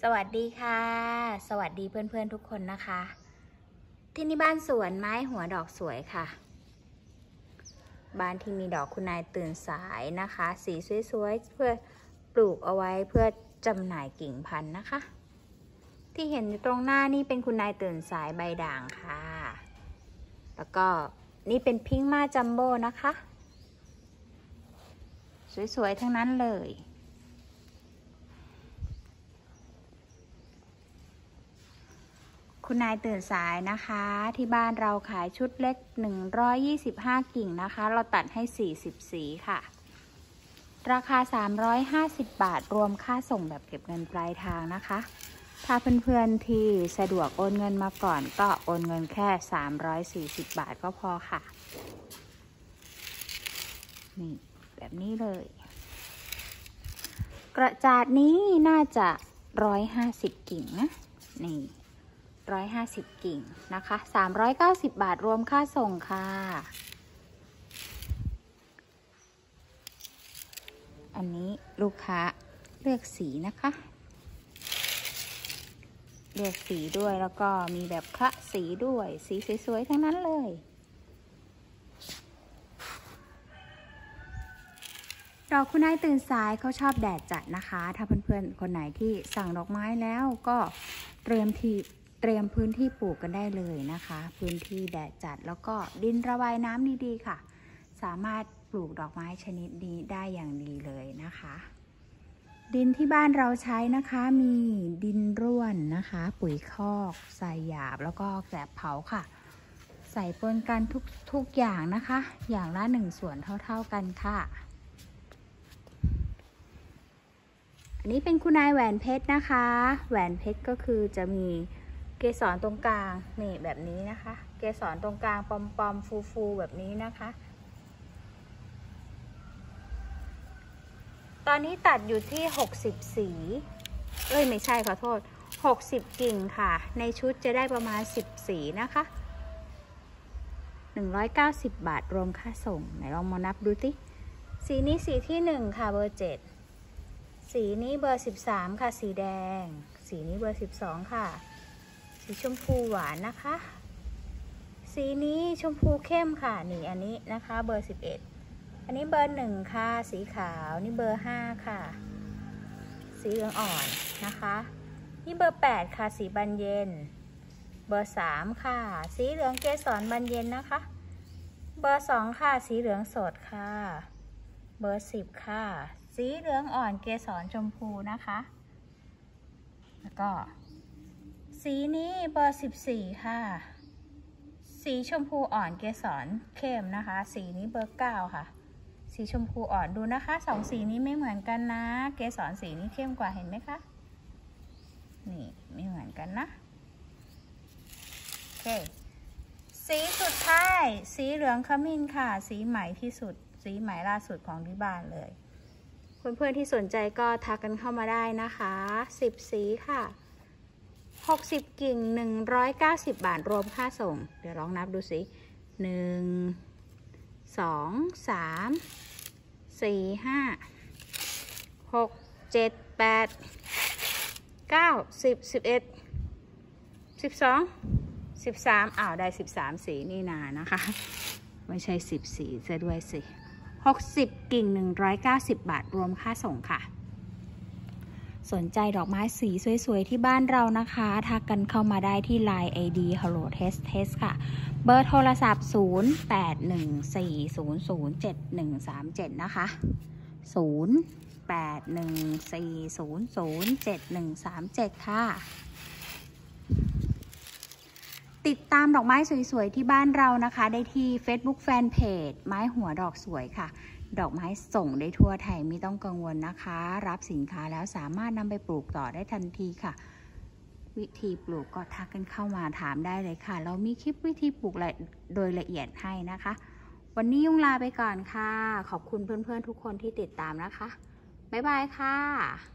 สวัสดีค่ะสวัสดีเพื่อนๆทุกคนนะคะที่นี่บ้านสวนไม้หัวดอกสวยค่ะบ้านที่มีดอกคุณนายตื่นสายนะคะสีสวยๆเพื่อปลูกเอาไว้เพื่อจำหน่ายกิ่งพันธุ์นะคะที่เห็นอยู่ตรงหน้านี่เป็นคุณนายตื่นสายใบด่างค่ะแล้วก็นี่เป็นพิงค์มาจัมโบ้นะคะสวยๆทั้งนั้นเลยคุณนายตื่นสายนะคะที่บ้านเราขายชุดเล็ก125กิ่งนะคะเราตัดให้40สีค่ะราคา350 บาทรวมค่าส่งแบบเก็บเงินปลายทางนะคะถ้าเพื่อนๆที่สะดวกโอนเงินมาก่อนก็โอนเงินแค่340 บาทก็พอค่ะนี่แบบนี้เลยกระจาดนี้น่าจะ150กิ่งนะนี่150กิ่งนะคะ390 บาทรวมค่าส่งค่ะอันนี้ลูกค้าเลือกสีนะคะเลือกสีด้วยแล้วก็มีแบบคละสีด้วยสีสวยๆทั้งนั้นเลยดอกคุณนายตื่นสายเขาชอบแดดจัดนะคะถ้าเพื่อนๆคนไหนที่สั่งดอกไม้แล้วก็เตรียมพื้นที่ปลูกกันได้เลยนะคะพื้นที่แดดจัดแล้วก็ดินระบายน้ำดีๆค่ะสามารถปลูกดอกไม้ชนิดนี้ได้อย่างดีเลยนะคะดินที่บ้านเราใช้นะคะมีดินร่วนนะคะปุ๋ยคอกทรายหยาบแล้วก็แกลบเผาค่ะใส่ปนกันทุกอย่างนะคะอย่างละ1 ส่วนเท่าๆกันค่ะอันนี้เป็นคุณนายแหวนเพชรนะคะแหวนเพชรก็คือจะมีเกสรตรงกลางนี่แบบนี้นะคะเกสรตรงกลางปอมๆฟูๆแบบนี้นะคะตอนนี้ตัดอยู่ที่60สีไม่ใช่ขอโทษ60กิ่งค่ะในชุดจะได้ประมาณ10สีนะคะ190 บาทรวมค่าส่งไหนลองมานับดูสิสีนี้สีที่1ค่ะเบอร์7สีนี้เบอร์13ค่ะสีแดงสีนี้เบอร์12ค่ะสีชมพูหวานนะคะสีนี้ชมพูเข้มค่ะนี่อันนี้นะคะเบอร์11อันนี้เบอร์1ค่ะสีขาวนี่เบอร์5ค่ะสีเหลืองอ่อนนะคะนี่เบอร์8ค่ะสีบานเย็นเบอร์3ค่ะสีเหลืองเกสรบานเย็นนะคะเบอร์2ค่ะสีเหลืองสดค่ะเบอร์10ค่ะสีเหลืองอ่อนเกสรชมพูนะคะแล้วก็สีนี้เบอร์14ค่ะสีชมพูอ่อนเกสรเข้มนะคะสีนี้เบอร์9ค่ะสีชมพูอ่อนดูนะคะ2สีนี้ไม่เหมือนกันนะเกสรสีนี้เข้มกว่าเห็นไหมคะนี่ไม่เหมือนกันนะโอเคสีสุดท้ายสีเหลืองขมิ้นค่ะสีใหม่ที่สุดสีใหม่ล่าสุดของที่บ้านเลยเพื่อนๆที่สนใจก็ทักกันเข้ามาได้นะคะ10สีค่ะ60กิ่ง190 บาทรวมค่าส่งเดี๋ยวลองนับดูสิ1 2 3 4 5 6 7 8 9 10 11 12 13ได้13สีนี่นานะคะไม่ใช่10สีซะด้วยสิ60กิ่ง190 บาทรวมค่าส่งค่ะสนใจดอกไม้สีสวยๆที่บ้านเรานะคะทักกันเข้ามาได้ที่ Line ID Hello Test ค่ะเบอร์โทรศัพท์0814007137นะคะ0814007137ค่ะติดตามดอกไม้สวยๆที่บ้านเรานะคะได้ที่ Facebook Fanpage ไม้หัวดอกสวยค่ะดอกไม้ส่งได้ทั่วไทยไม่ต้องกังวลนะคะรับสินค้าแล้วสามารถนำไปปลูกต่อได้ทันทีค่ะวิธีปลูกก็ทักกันเข้ามาถามได้เลยค่ะเรามีคลิปวิธีปลูกโดยละเอียดให้นะคะวันนี้ยุ่งลาไปก่อนค่ะขอบคุณเพื่อนๆทุกคนที่ติดตามนะคะบ๊ายบายค่ะ